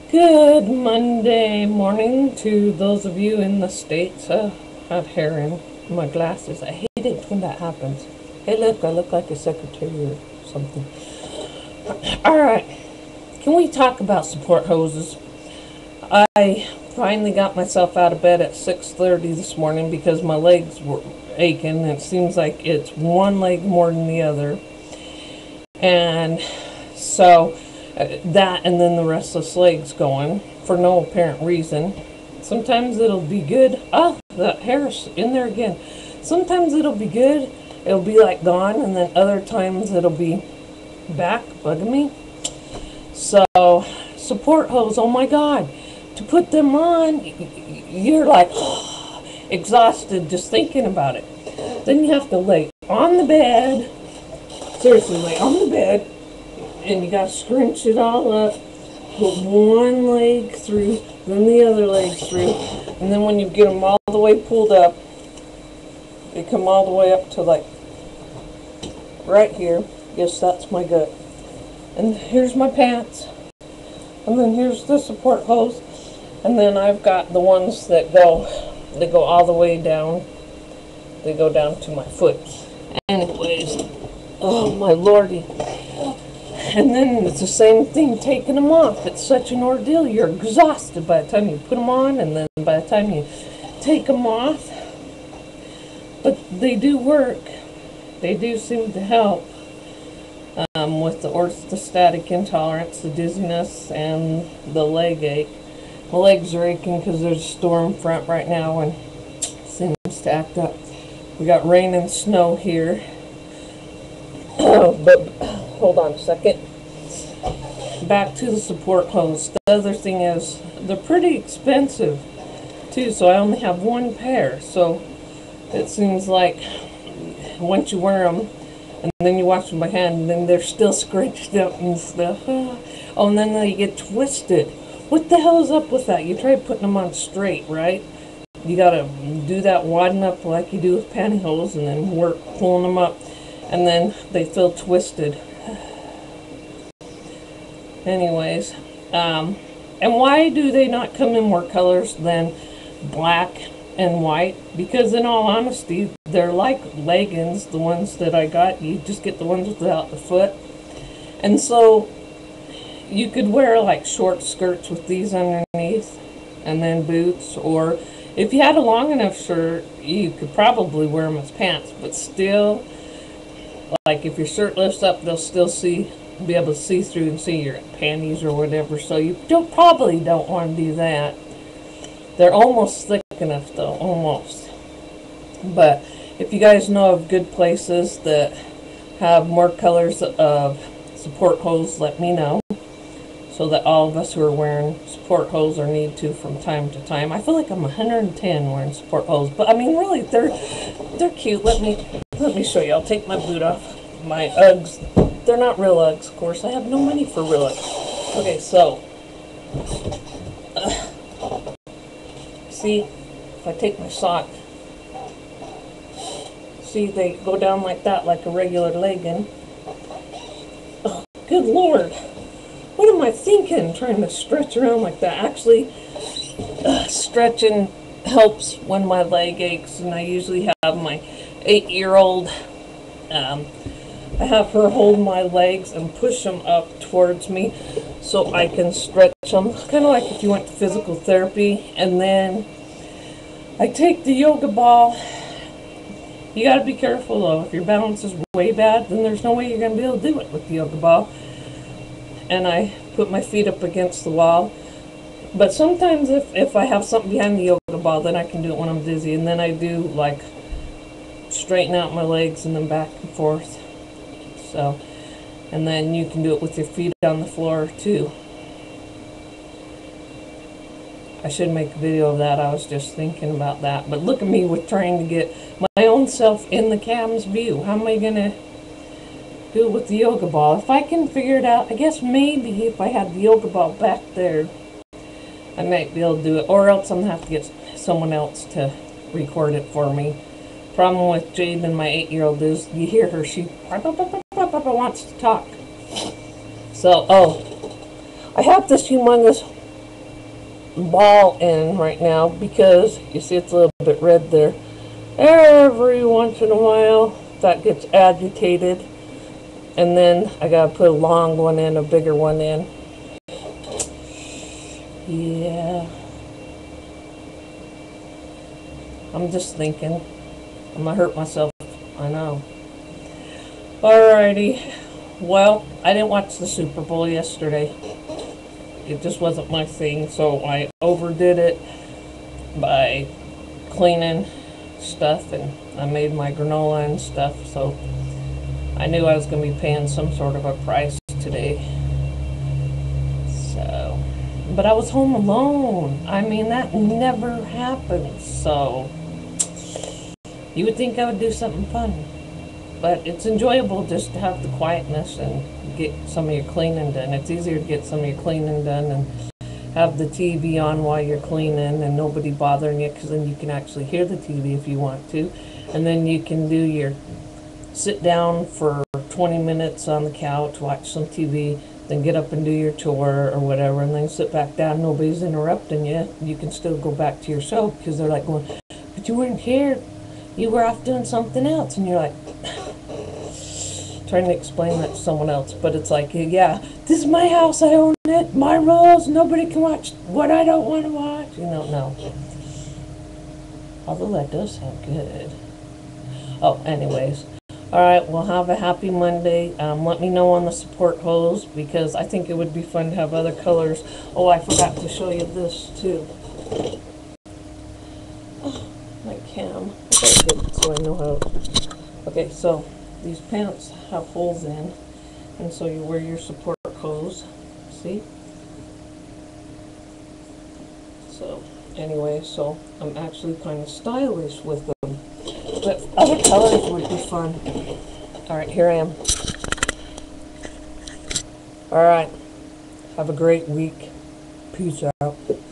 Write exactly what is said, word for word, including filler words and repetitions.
Good Monday morning to those of you in the States. Uh, I have hair in my glasses. I hate it when that happens. Hey, look, I look like a secretary or something. Alright, can we talk about support hoses? I finally got myself out of bed at six thirty this morning because my legs were aching. It seems like it's one leg more than the other. And so uh, that and then the restless legs going for no apparent reason. Sometimes it'll be good. Oh, that hair's in there again. Sometimes it'll be good. It'll be like gone, and then other times it'll be back bugging me. So support hose, oh my god, to put them on, you're like exhausted just thinking about it. Then you have to lay on the bed. Seriously, lay on the bed, and you gotta scrunch it all up, put one leg through, then the other leg through, and then when you get them all the way pulled up, they come all the way up to like right here. Yes, that's my gut. And here's my pants, and then here's the support hose, and then I've got the ones that go, they go all the way down. They go down to my foot. Anyways. Oh my lordy. And then it's the same thing taking them off. It's such an ordeal. You're exhausted by the time you put them on, and then by the time you take them off. But they do work. They do seem to help um, with the orthostatic intolerance, the dizziness, and the leg ache. My legs are aching because there's a storm front right now and it seems to act up. We got rain and snow here. Oh, but hold on a second. Back to the support hose. The other thing is they're pretty expensive too, so I only have one pair. So it seems like once you wear them and then you wash them by hand, and then they're still scrunched up and stuff. Oh, and then they get twisted. What the hell is up with that? You try putting them on straight, right? You gotta do that, widen up like you do with pantyhose, and then work pulling them up. And then they feel twisted. Anyways, um, and why do they not come in more colors than black and white? Because in all honesty, they're like leggings, the ones that I got. You just get the ones without the foot. And so you could wear like short skirts with these underneath and then boots, or if you had a long enough shirt, you could probably wear them as pants, but still, like if your shirt lifts up, they'll still see, be able to see through and see your panties or whatever. So you don't probably don't want to do that. They're almost thick enough though, almost. But if you guys know of good places that have more colors of support hose, let me know, so that all of us who are wearing support hose or need to from time to time. I feel like I'm one hundred ten wearing support hose, but I mean really, they're they're cute. Let me. Let me show you. I'll take my boot off. My Uggs. They're not real Uggs, of course. I have no money for real Uggs. Okay, so. Uh, see, if I take my sock. See, they go down like that, like a regular legging. Oh, good Lord. What am I thinking, trying to stretch around like that? Actually, uh, stretching helps when my leg aches, and I usually have my eight-year-old, um, I have her hold my legs and push them up towards me so I can stretch them. Kind of like if you went to physical therapy. And then I take the yoga ball. You got to be careful though. If your balance is way bad, then there's no way you're going to be able to do it with the yoga ball. And I put my feet up against the wall. But sometimes if, if I have something behind the yoga ball, then I can do it when I'm dizzy. And then I do like straighten out my legs and then back and forth. So, and then you can do it with your feet on the floor too. I should make a video of that. I was just thinking about that. But look at me with trying to get my own self in the cam's view. How am I going to do it with the yoga ball? If I can figure it out, I guess maybe if I had the yoga ball back there, I might be able to do it. Or else I'm going to have to get someone else to record it for me. Problem with Jade and my eight-year-old is you hear her, she wants to talk. So, oh, I have this humongous ball in right now because you see it's a little bit red there. Every once in a while that gets agitated, and then I gotta put a long one in, a bigger one in. Yeah, I'm just thinking I'm gonna hurt myself. I know. Alrighty, well, I didn't watch the Super Bowl yesterday. It just wasn't my thing, so I overdid it by cleaning stuff, and I made my granola and stuff, so I knew I was going to be paying some sort of a price today. So, but I was home alone. I mean, that never happens, so you would think I would do something fun. But it's enjoyable just to have the quietness and get some of your cleaning done. It's easier to get some of your cleaning done and have the T V on while you're cleaning and nobody bothering you, because then you can actually hear the T V if you want to. And then you can do your sit down for twenty minutes on the couch, watch some T V, then get up and do your chore or whatever, and then sit back down. Nobody's interrupting you. You can still go back to your show, because they're like going, but you weren't here. You were off doing something else. And you're like, trying to explain that to someone else, but it's like, yeah, this is my house, I own it, my rules, nobody can watch what I don't want to watch. You don't know. Although that does sound good. Oh, anyways. Alright, well, have a happy Monday. Um, let me know on the support hose, because I think it would be fun to have other colors. Oh, I forgot to show you this, too. Oh, my cam. I gotta get it so I know how. Okay, so these pants have holes in, and so you wear your support hose. See? So, anyway, so I'm actually kind of stylish with them. But other colors would be fun. Alright, here I am. Alright. Have a great week. Peace out.